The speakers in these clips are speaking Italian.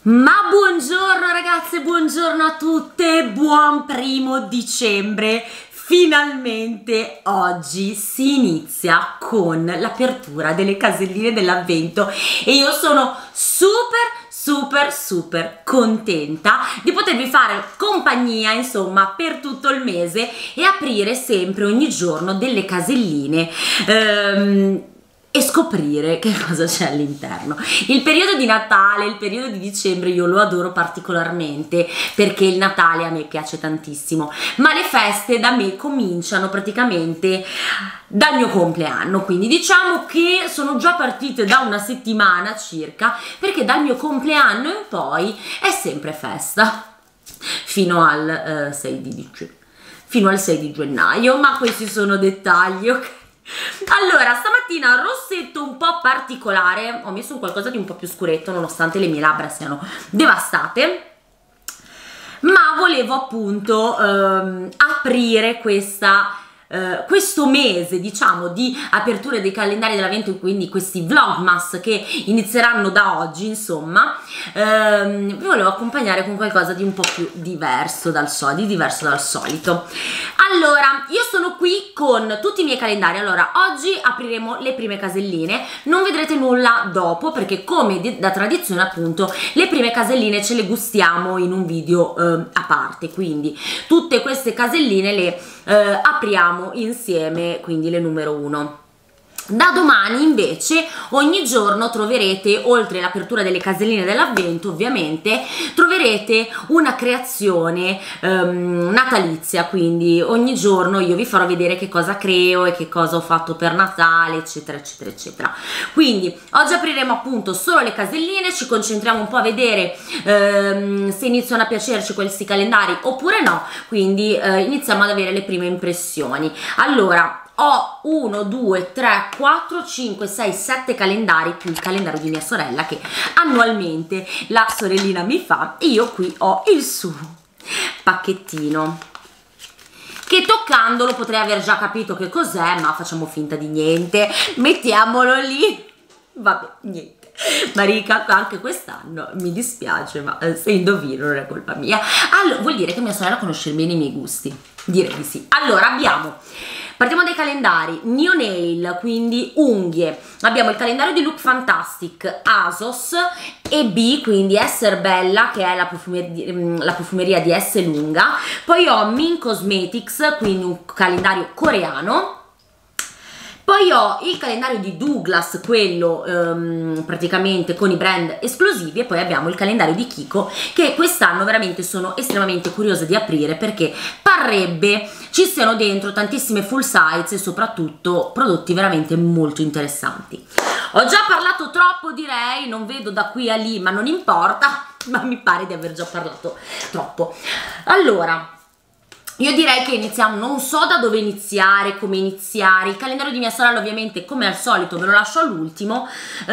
Ma buongiorno ragazze, buongiorno a tutte, buon 1° dicembre. Finalmente oggi si inizia con l'apertura delle caselline dell'avvento e io sono super contenta di potervi fare compagnia, insomma, per tutto il mese e aprire sempre ogni giorno delle caselline e scoprire che cosa c'è all'interno. Il periodo di Natale, il periodo di dicembre io lo adoro particolarmente perché il Natale a me piace tantissimo, ma le feste da me cominciano praticamente dal mio compleanno, quindi diciamo che sono già partite da una settimana circa, perché dal mio compleanno in poi è sempre festa fino al 6 di gennaio, ma questi sono dettagli, ok? Allora, stamattina rossetto un po' particolare, ho messo un qualcosa di un po' più scuretto nonostante le mie labbra siano devastate, ma volevo appunto aprire questo mese, diciamo, di aperture dei calendari dell'avvento, quindi questi vlogmas che inizieranno da oggi, insomma. Vi volevo accompagnare con qualcosa di un po' più diverso dal solito. Allora, io sono qui con tutti i miei calendari. Allora, oggi apriremo le prime caselline, non vedrete nulla dopo perché come da tradizione appunto le prime caselline ce le gustiamo in un video a parte, quindi tutte queste caselline le apriamo insieme, quindi le numero 1. Da domani invece ogni giorno troverete, oltre l'apertura delle caselline dell'avvento ovviamente, troverete una creazione natalizia, quindi ogni giorno io vi farò vedere che cosa creo e che cosa ho fatto per Natale, eccetera eccetera eccetera. Quindi oggi apriremo appunto solo le caselline, ci concentriamo un po' a vedere se iniziano a piacerci questi calendari oppure no, quindi iniziamo ad avere le prime impressioni. Allora, ho 1, 2, 3, 4, 5, 6, 7 calendari più il calendario di mia sorella che annualmente la sorellina mi fa, e io qui ho il suo pacchettino che toccandolo potrei aver già capito che cos'è, ma facciamo finta di niente, mettiamolo lì. Vabbè, niente, Marica, anche quest'anno mi dispiace, ma se indovino non è colpa mia. Allora, vuol dire che mia sorella conosce bene i miei gusti, direi di sì. Allora partiamo dai calendari. New Nail, quindi unghie. Abbiamo il calendario di Look Fantastic, ASOS, e B, quindi Esser Bella, che è la profumeria di S Lunga. Poi ho Min Cosmetics, quindi un calendario coreano. Poi ho il calendario di Douglas, quello praticamente con i brand esclusivi, e poi abbiamo il calendario di Kiko che quest'anno veramente sono estremamente curiosa di aprire perché parrebbe ci siano dentro tantissime full size e soprattutto prodotti veramente molto interessanti. Ho già parlato troppo, direi, non vedo da qui a lì, ma non importa, ma mi pare di aver già parlato troppo. Allora, io direi che iniziamo, non so da dove iniziare, come iniziare. Il calendario di mia sorella ovviamente come al solito ve lo lascio all'ultimo.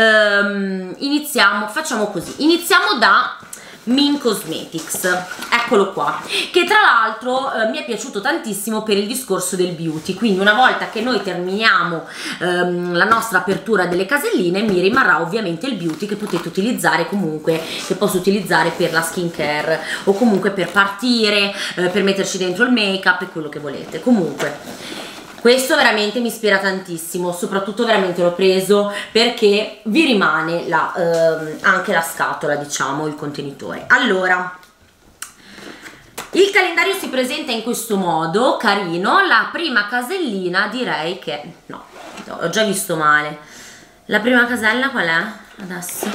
Facciamo così, iniziamo da Min Cosmetics, eccolo qua, che tra l'altro mi è piaciuto tantissimo per il discorso del beauty, quindi una volta che noi terminiamo la nostra apertura delle caselline mi rimarrà ovviamente il beauty che potete utilizzare comunque, che posso utilizzare per la skincare o comunque per partire, per metterci dentro il make up e quello che volete. Comunque questo veramente mi ispira tantissimo, soprattutto veramente l'ho preso perché vi rimane anche la scatola, diciamo, il contenitore. Allora, il calendario si presenta in questo modo, carino. La prima casellina direi che... no, ho già visto male. La prima casella qual è? Adesso...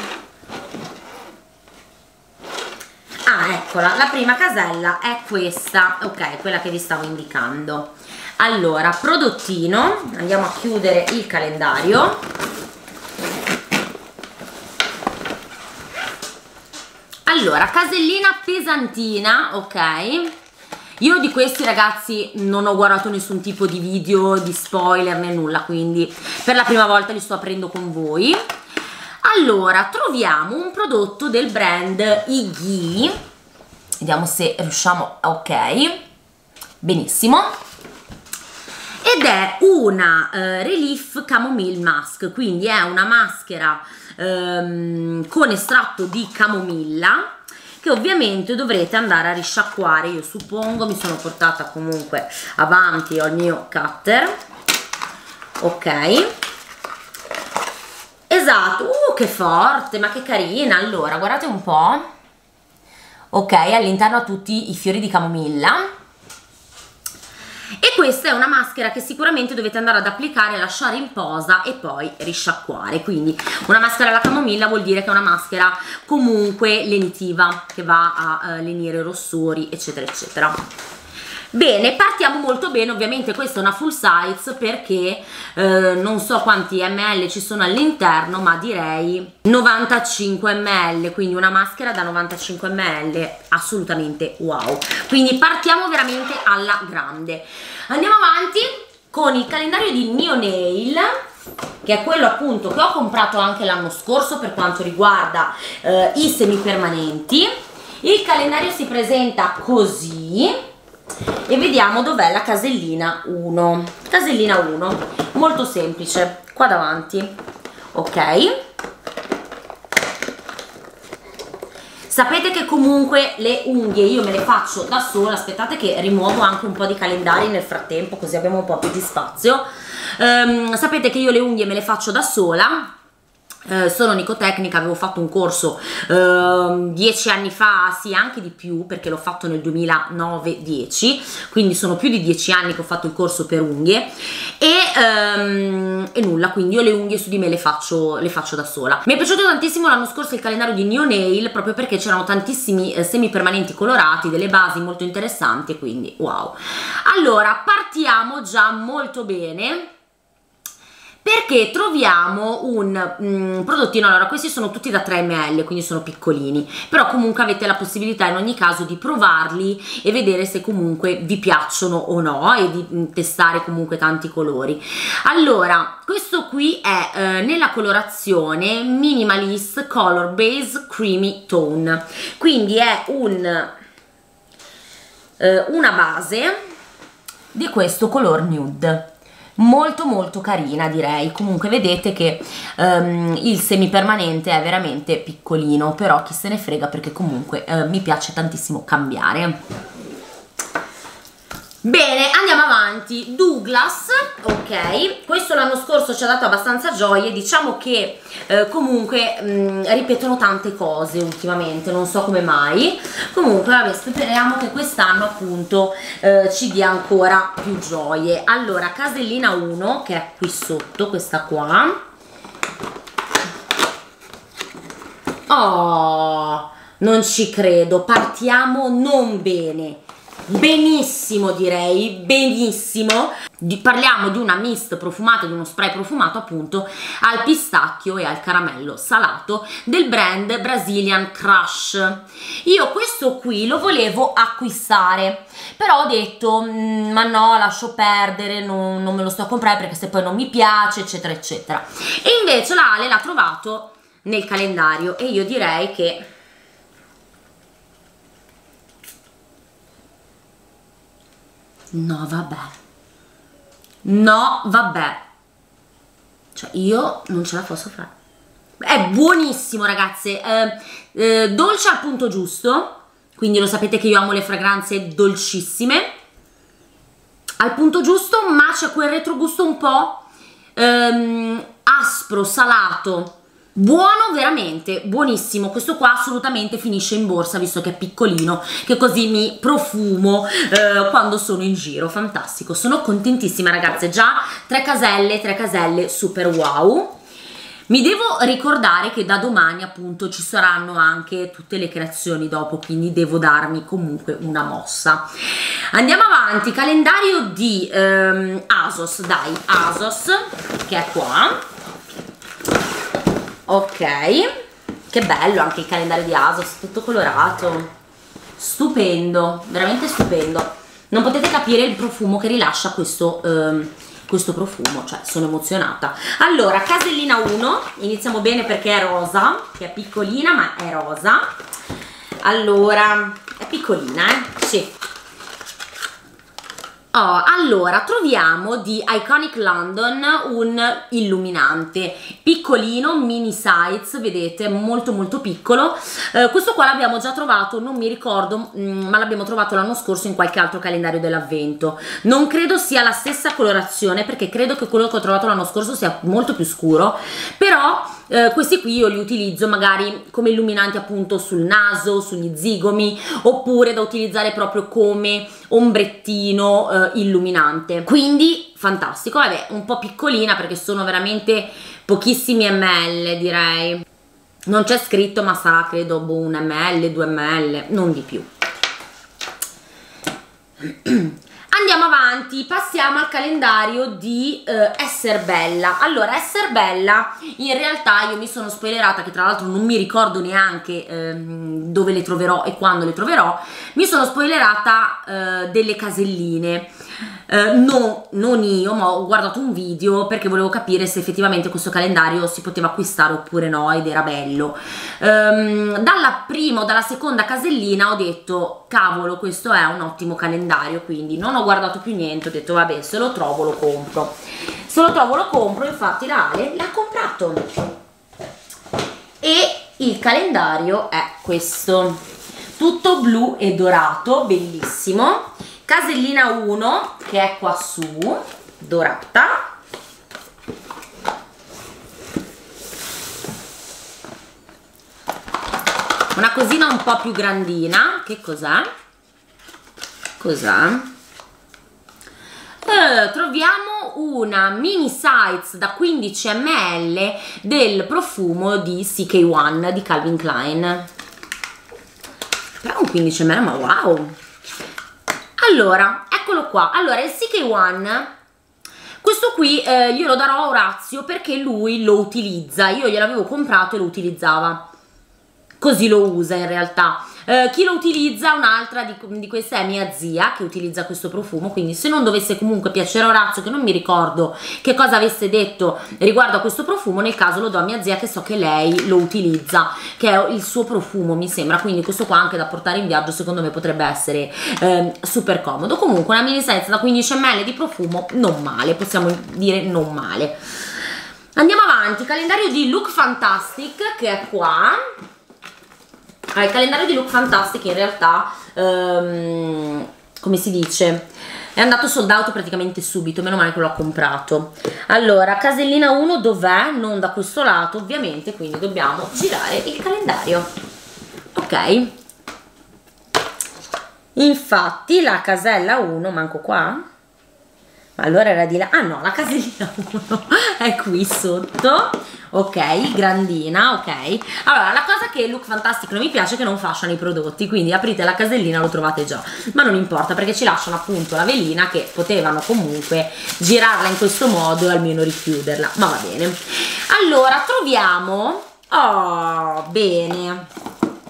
ah, eccola, la prima casella è questa, ok, quella che vi stavo indicando. Allora, prodottino, andiamo a chiudere il calendario. Allora, casellina pesantina, ok. Io di questi ragazzi non ho guardato nessun tipo di video, di spoiler né nulla, quindi per la prima volta li sto aprendo con voi. Allora, troviamo un prodotto del brand Iggy, vediamo se riusciamo, ok, benissimo. Ed è una Relief Chamomile Mask, quindi è una maschera con estratto di camomilla, che ovviamente dovrete andare a risciacquare. Io suppongo, mi sono portata comunque avanti, ho il mio cutter, ok, esatto, che forte, ma che carina. Allora guardate un po', ok, all'interno ha tutti i fiori di camomilla. E questa è una maschera che sicuramente dovete andare ad applicare, lasciare in posa e poi risciacquare. Quindi una maschera alla camomilla vuol dire che è una maschera comunque lenitiva, che va a lenire rossori eccetera eccetera. Bene, partiamo molto bene. Ovviamente questa è una full size perché non so quanti ml ci sono all'interno, ma direi 95 ml, quindi una maschera da 95 ml, assolutamente wow. Quindi partiamo veramente alla grande. Andiamo avanti con il calendario di Neonail, che è quello appunto che ho comprato anche l'anno scorso per quanto riguarda i semipermanenti. Il calendario si presenta così e vediamo dov'è la casellina 1. Casellina 1, molto semplice, qua davanti, ok. Sapete che comunque le unghie io me le faccio da sola. Aspettate che rimuovo anche un po' di calendari nel frattempo, così abbiamo un po' più di spazio. Sapete che io le unghie me le faccio da sola. Sono Nicotecnica, avevo fatto un corso 10 anni fa, sì anche di più perché l'ho fatto nel 2009-10, quindi sono più di 10 anni che ho fatto il corso per unghie e nulla, quindi io le unghie su di me le faccio da sola. Mi è piaciuto tantissimo l'anno scorso il calendario di Neonail proprio perché c'erano tantissimi semi permanenti colorati, delle basi molto interessanti, quindi wow. Allora partiamo già molto bene perché troviamo un prodottino. Allora questi sono tutti da 3 ml, quindi sono piccolini, però comunque avete la possibilità in ogni caso di provarli e vedere se comunque vi piacciono o no e di testare comunque tanti colori. Allora questo qui è nella colorazione Minimalist Color Base Creamy Tone, quindi è una base di questo color nude, molto molto carina direi. Comunque vedete che il semipermanente è veramente piccolino, però chi se ne frega perché comunque mi piace tantissimo cambiare. Bene, andiamo avanti. Douglas, ok, questo l'anno scorso ci ha dato abbastanza gioie. Diciamo che comunque ripetono tante cose ultimamente, non so come mai. Comunque vabbè, speriamo che quest'anno appunto ci dia ancora più gioie. Allora casellina 1, che è qui sotto, questa qua. Oh, non ci credo, partiamo non bene, benissimo direi, benissimo. Parliamo di una mist profumata, di uno spray profumato appunto al pistacchio e al caramello salato del brand Brazilian Crush. Io questo qui lo volevo acquistare, però ho detto ma no, lascio perdere, non me lo sto a comprare perché se poi non mi piace eccetera eccetera. E invece la Ale l'ha trovato nel calendario e io direi che no vabbè, no vabbè, cioè io non ce la posso fare. È buonissimo ragazze, dolce al punto giusto, quindi lo sapete che io amo le fragranze dolcissime al punto giusto, ma c'è quel retrogusto un po' aspro, salato, buono, veramente buonissimo. Questo qua assolutamente finisce in borsa visto che è piccolino, che così mi profumo quando sono in giro. Fantastico, sono contentissima ragazze, già 3 caselle super wow. Mi devo ricordare che da domani appunto ci saranno anche tutte le creazioni dopo, quindi devo darmi comunque una mossa. Andiamo avanti, calendario di ASOS, dai, ASOS, che è qua. Ok, che bello anche il calendario di ASOS, tutto colorato, stupendo, veramente stupendo. Non potete capire il profumo che rilascia questo profumo, cioè sono emozionata. Allora casellina 1, iniziamo bene perché è rosa, che è piccolina ma è rosa. Allora è piccolina, sì. Allora, troviamo di Iconic London un illuminante piccolino, mini size, vedete, molto molto piccolo. Questo qua l'abbiamo già trovato, non mi ricordo, ma l'abbiamo trovato l'anno scorso in qualche altro calendario dell'avvento. Non credo sia la stessa colorazione, perché credo che quello che ho trovato l'anno scorso sia molto più scuro, però questi qui io li utilizzo magari come illuminanti appunto sul naso, sugli zigomi, oppure da utilizzare proprio come ombrettino illuminante, quindi fantastico. Vabbè, un po' piccolina perché sono veramente pochissimi ml, direi, non c'è scritto, ma sarà credo un ml, 2 ml, non di più. Andiamo avanti, passiamo al calendario di Esser Bella. Allora, Esser Bella, in realtà io mi sono spoilerata, che tra l'altro non mi ricordo neanche dove le troverò e quando le troverò, mi sono spoilerata delle caselline. Non io, ma ho guardato un video perché volevo capire se effettivamente questo calendario si poteva acquistare oppure no, ed era bello. Dalla prima o dalla seconda casellina ho detto cavolo, questo è un ottimo calendario, quindi non ho guardato più niente, ho detto vabbè, se lo trovo lo compro, se lo trovo lo compro. Infatti la Ale l'ha comprato e il calendario è questo, tutto blu e dorato, bellissimo. Casellina 1 che è qua su, dorata, una cosina un po' più grandina. Che cos'è? Cos'è? Troviamo una mini size da 15 ml del profumo di CK1 di Calvin Klein, però un 15 ml, ma wow. Allora, eccolo qua. Allora, il CK1, questo qui glielo darò a Orazio perché lui lo utilizza. Io gliel'avevo comprato e lo utilizzava, così lo usa in realtà. Chi lo utilizza, un'altra di queste è mia zia, che utilizza questo profumo, quindi se non dovesse comunque piacere a Orazio, che non mi ricordo che cosa avesse detto riguardo a questo profumo, nel caso lo do a mia zia, che so che lei lo utilizza, che è il suo profumo, mi sembra, quindi questo qua anche da portare in viaggio secondo me potrebbe essere super comodo. Comunque una mini size da 15 ml di profumo, non male, possiamo dire non male. Andiamo avanti, calendario di Look Fantastic che è qua. Il calendario di Look Fantastic in realtà, come si dice, è andato sold out praticamente subito, meno male che l'ho comprato. Allora, casellina 1 dov'è? Non da questo lato ovviamente, quindi dobbiamo girare il calendario. Ok, infatti la casella 1, manco qua? Ma allora era di là. Ah no, la casellina 1 è qui sotto. Ok, grandina, ok. Allora, la cosa che Look Fantastic non mi piace è che non fasciano i prodotti, quindi aprite la casellina, lo trovate già, ma non importa perché ci lasciano appunto la velina, che potevano comunque girarla in questo modo e almeno richiuderla, ma va bene. Allora, troviamo, oh, bene.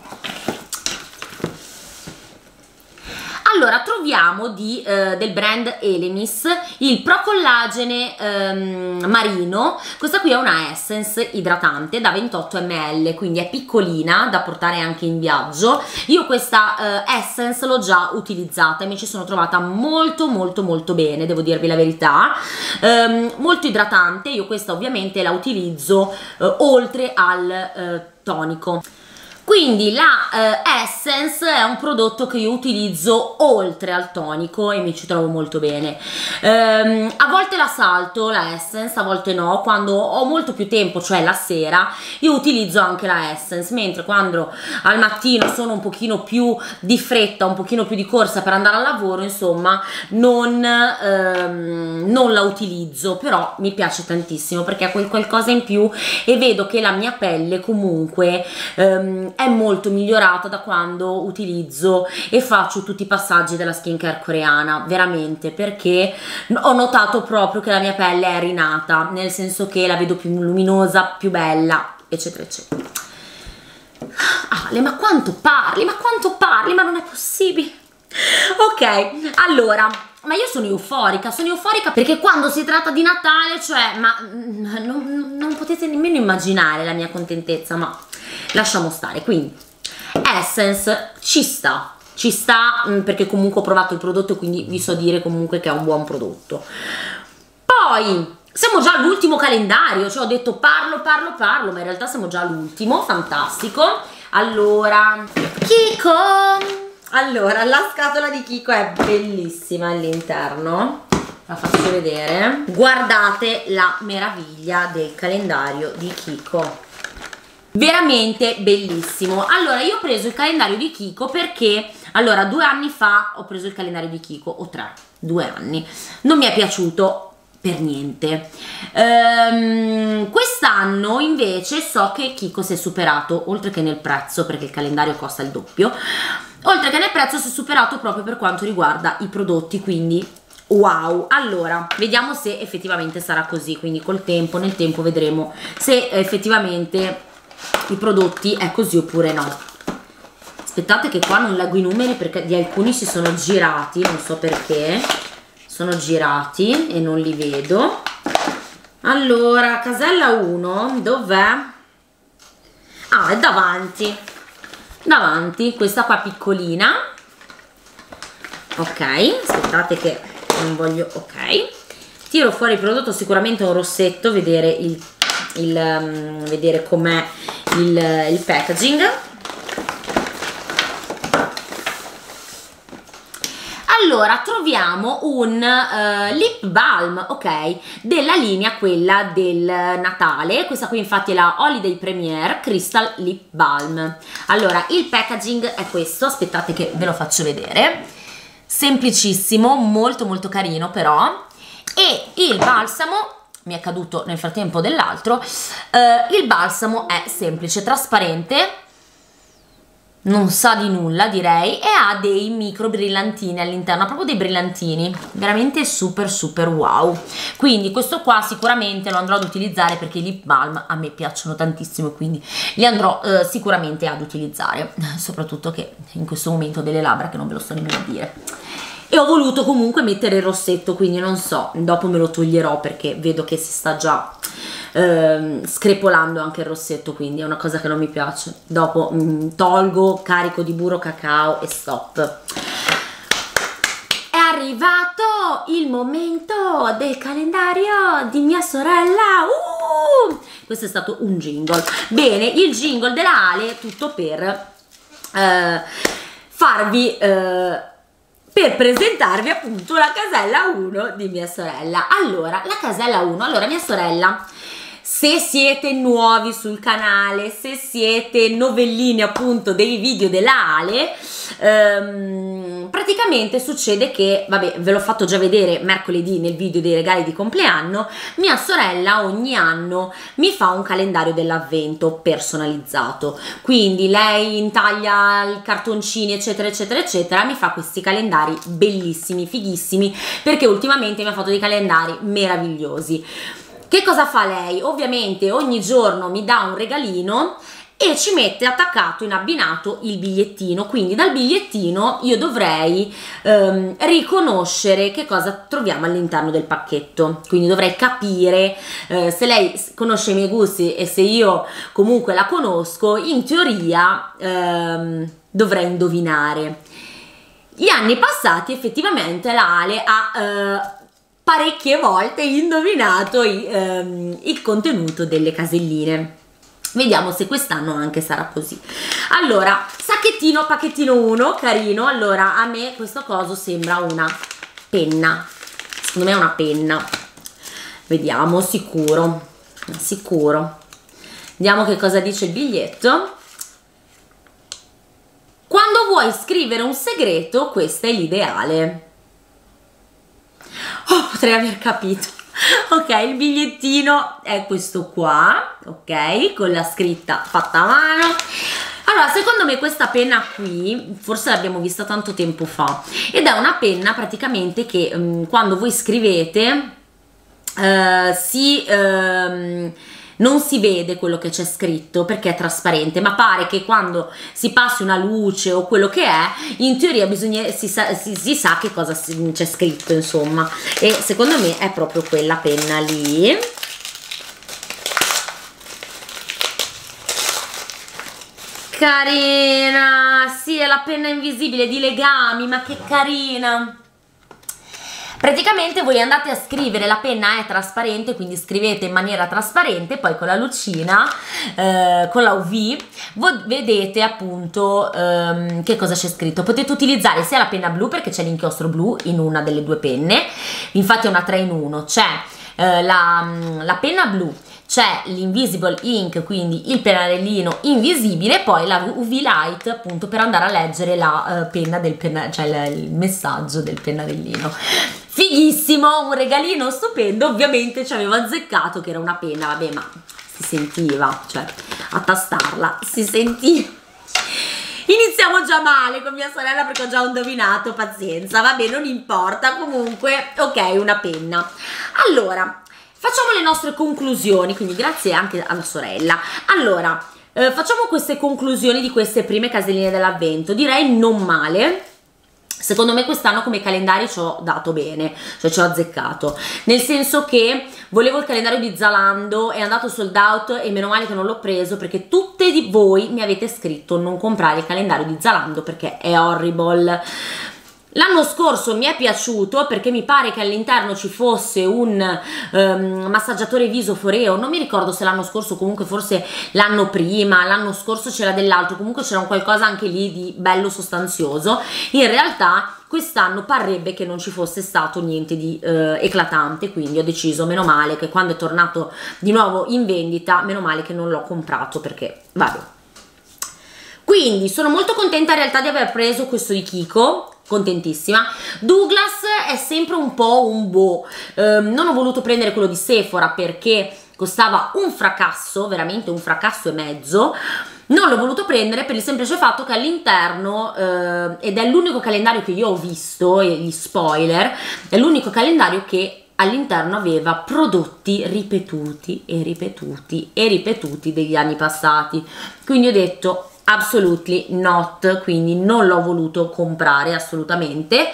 Allora, troviamo del brand Elemis il Pro Collagene marino. Questa qui è una essence idratante da 28 ml, quindi è piccolina da portare anche in viaggio. Io questa essence l'ho già utilizzata e mi ci sono trovata molto molto molto bene, devo dirvi la verità. Molto idratante. Io questa ovviamente la utilizzo oltre al tonico. Quindi la Essence è un prodotto che io utilizzo oltre al tonico e mi ci trovo molto bene. A volte la salto la Essence, a volte no. Quando ho molto più tempo, cioè la sera, io utilizzo anche la Essence, mentre quando al mattino sono un pochino più di fretta, un pochino più di corsa per andare al lavoro, insomma, non la utilizzo, però mi piace tantissimo perché è quel qualcosa in più e vedo che la mia pelle comunque è molto migliorata da quando utilizzo e faccio tutti i passaggi della skincare coreana, veramente, perché ho notato proprio che la mia pelle è rinata, nel senso che la vedo più luminosa, più bella, eccetera eccetera. Ale, ma quanto parli, ma non è possibile. Ok, allora, ma io sono euforica perché quando si tratta di Natale, cioè, ma non potete nemmeno immaginare la mia contentezza, ma lasciamo stare. Quindi Essence ci sta, ci sta, perché comunque ho provato il prodotto, quindi vi so dire comunque che è un buon prodotto. Poi siamo già all'ultimo calendario, cioè ho detto parlo, ma in realtà siamo già all'ultimo, fantastico. Allora, Kiko! Allora, la scatola di Kiko è bellissima all'interno, la faccio vedere. Guardate la meraviglia del calendario di Kiko, veramente bellissimo. Allora, io ho preso il calendario di Kiko perché, allora, 2 anni fa ho preso il calendario di Kiko, o 3, 2 anni, non mi è piaciuto per niente. Quest'anno invece so che Kiko si è superato, oltre che nel prezzo, perché il calendario costa il doppio, oltre che nel prezzo si è superato proprio per quanto riguarda i prodotti, quindi wow. Allora, vediamo se effettivamente sarà così, quindi col tempo, nel tempo vedremo se effettivamente i prodotti è così oppure no. Aspettate che qua non leggo i numeri perché di alcuni si sono girati, non so perché sono girati e non li vedo. Allora, casella 1 dov'è? Ah, è davanti, questa qua piccolina. Ok, aspettate che non voglio, ok, tiro fuori il prodotto, sicuramente un rossetto, vedere vedere com'è il packaging. Allora, troviamo un lip balm, ok, della linea quella del Natale. Questa qui infatti è la Holiday Premier Crystal Lip Balm. Allora, il packaging è questo, aspettate che ve lo faccio vedere, semplicissimo, molto molto carino però. E il balsamo, mi è caduto nel frattempo dell'altro, il balsamo è semplice, trasparente, non sa di nulla direi, e ha dei micro brillantini all'interno, proprio dei brillantini, veramente super super wow. Quindi questo qua sicuramente lo andrò ad utilizzare perché i lip balm a me piacciono tantissimo, quindi li andrò sicuramente ad utilizzare, soprattutto che in questo momento ho delle labbra che non ve lo sto nemmeno a dire. E ho voluto comunque mettere il rossetto, quindi non so, dopo me lo toglierò perché vedo che si sta già screpolando anche il rossetto, quindi è una cosa che non mi piace. Dopo tolgo, carico di burro cacao e stop. È arrivato il momento del calendario di mia sorella. Questo è stato un jingle. Bene, il jingle della Ale, tutto per farvi per presentarvi appunto la casella 1 di mia sorella. Allora, la casella 1, allora mia sorella, se siete nuovi sul canale, se siete novellini appunto dei video della Ale, praticamente succede che, vabbè, ve l'ho fatto già vedere mercoledì nel video dei regali di compleanno, mia sorella ogni anno mi fa un calendario dell'avvento personalizzato, quindi lei intaglia i cartoncini eccetera eccetera eccetera, mi fa questi calendari bellissimi, fighissimi, perché ultimamente mi ha fatto dei calendari meravigliosi. Che cosa fa lei? Ovviamente ogni giorno mi dà un regalino e ci mette attaccato in abbinato il bigliettino, quindi dal bigliettino io dovrei riconoscere che cosa troviamo all'interno del pacchetto, quindi dovrei capire se lei conosce i miei gusti e se io comunque la conosco, in teoria dovrei indovinare. Gli anni passati effettivamente la Ale ha parecchie volte indovinato il contenuto delle caselline. Vediamo se quest'anno anche sarà così. Allora, sacchettino, pacchettino 1, carino. Allora, a me questo coso sembra una penna. Secondo me è una penna. Vediamo, sicuro. Vediamo che cosa dice il biglietto. Quando vuoi scrivere un segreto, questo è l'ideale. Oh, potrei aver capito. Ok, il bigliettino è questo qua, ok, con la scritta fatta a mano. Allora, secondo me questa penna qui, forse l'abbiamo vista tanto tempo fa, ed è una penna praticamente che quando voi scrivete non si vede quello che c'è scritto perché è trasparente, ma pare che quando si passi una luce o quello che è, in teoria si sa che cosa c'è scritto, insomma, e secondo me è proprio quella penna lì. Carina, sì, è la penna invisibile di legami, ma che carina. Praticamente voi andate a scrivere, la penna è trasparente, quindi scrivete in maniera trasparente, poi con la lucina, con la UV, voi vedete appunto che cosa c'è scritto. Potete utilizzare sia la penna blu, perché c'è l'inchiostro blu in una delle due penne, infatti è una 3 in 1, c'è la penna blu, c'è l'Invisible Ink, quindi il pennarellino invisibile, e poi la UV Light appunto per andare a leggere la penna del cioè il messaggio del pennarellino. Fighissimo, un regalino stupendo. Ovviamente ci avevo azzeccato che era una penna, vabbè, ma si sentiva, cioè a tastarla si sentiva. Iniziamo già male con mia sorella perché ho già indovinato, pazienza, vabbè, non importa, comunque ok, una penna. Allora, facciamo le nostre conclusioni, quindi grazie anche alla sorella. Allora, facciamo queste conclusioni di queste prime caselline dell'avvento, direi non male. Secondo me quest'anno come calendari ci ho dato bene, cioè ci ho azzeccato, nel senso che volevo il calendario di Zalando, è andato sold out e meno male che non l'ho preso, perché tutte di voi mi avete scritto non comprare il calendario di Zalando perché è horrible. L'anno scorso mi è piaciuto perché mi pare che all'interno ci fosse un massaggiatore viso foreo, non mi ricordo se l'anno scorso, comunque forse l'anno prima, l'anno scorso c'era dell'altro, comunque c'era un qualcosa anche lì di bello sostanzioso. In realtà quest'anno parrebbe che non ci fosse stato niente di eclatante, quindi ho deciso, meno male che quando è tornato di nuovo in vendita, meno male che non l'ho comprato, perché vabbè. Quindi sono molto contenta in realtà di aver preso questo di Kiko, contentissima. Douglas è sempre un po' un boh, non ho voluto prendere quello di Sephora perché costava un fracasso, veramente un fracasso e mezzo. Non l'ho voluto prendere per il semplice fatto che all'interno, ed è l'unico calendario che io ho visto, e gli spoiler, è l'unico calendario che all'interno aveva prodotti ripetuti e ripetuti e ripetuti degli anni passati, quindi ho detto absolutely not, quindi non l'ho voluto comprare assolutamente.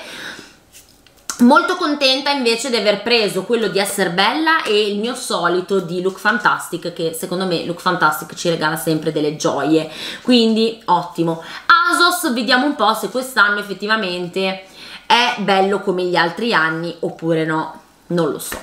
Molto contenta invece di aver preso quello di Esser Bella e il mio solito di Look Fantastic, che secondo me Look Fantastic ci regala sempre delle gioie, quindi ottimo. ASOS, vediamo un po' se quest'anno effettivamente è bello come gli altri anni oppure no, non lo so.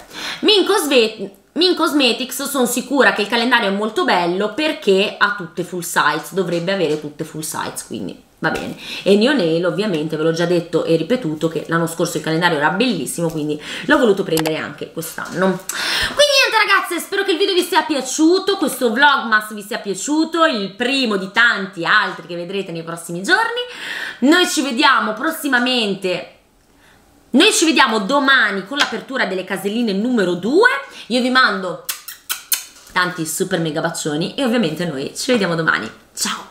Min Cosmetics sono sicura che il calendario è molto bello perché ha tutte full size, dovrebbe avere tutte full size, quindi va bene. E Neo Nail ovviamente ve l'ho già detto e ripetuto che l'anno scorso il calendario era bellissimo, quindi l'ho voluto prendere anche quest'anno. Quindi niente ragazze, spero che il video vi sia piaciuto, questo vlogmas vi sia piaciuto, il primo di tanti altri che vedrete nei prossimi giorni. Noi ci vediamo prossimamente. Noi ci vediamo domani con l'apertura delle caselline numero 2, io vi mando tanti super mega bacioni e ovviamente noi ci vediamo domani, ciao!